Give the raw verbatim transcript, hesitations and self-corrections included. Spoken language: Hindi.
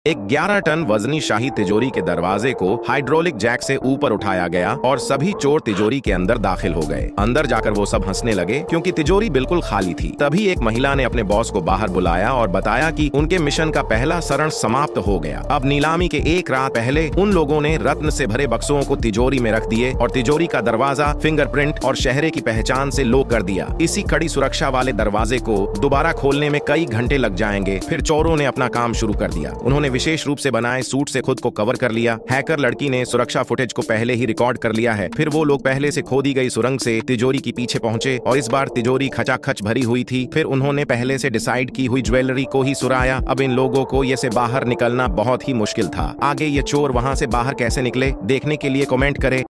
एक ग्यारह टन वजनी शाही तिजोरी के दरवाजे को हाइड्रोलिक जैक से ऊपर उठाया गया और सभी चोर तिजोरी के अंदर दाखिल हो गए। अंदर जाकर वो सब हंसने लगे क्योंकि तिजोरी बिल्कुल खाली थी। तभी एक महिला ने अपने बॉस को बाहर बुलाया और बताया कि उनके मिशन का पहला चरण समाप्त हो गया। अब नीलामी के एक रात पहले उन लोगों ने रत्न से भरे बक्सों को तिजोरी में रख दिए और तिजोरी का दरवाजा फिंगरप्रिंट और शहरे की पहचान से लॉक कर दिया। इसी कड़ी सुरक्षा वाले दरवाजे को दोबारा खोलने में कई घंटे लग जाएंगे। फिर चोरों ने अपना काम शुरू कर दिया। उन्होंने विशेष रूप से बनाए सूट से खुद को कवर कर लिया। हैकर लड़की ने सुरक्षा फुटेज को पहले ही रिकॉर्ड कर लिया है। फिर वो लोग पहले से खोदी गई सुरंग से तिजोरी के पीछे पहुंचे और इस बार तिजोरी खचाखच भरी हुई थी। फिर उन्होंने पहले से डिसाइड की हुई ज्वेलरी को ही सुराया। अब इन लोगों को ये से बाहर निकलना बहुत ही मुश्किल था। आगे ये चोर वहां से बाहर कैसे निकले, देखने के लिए कमेंट करें।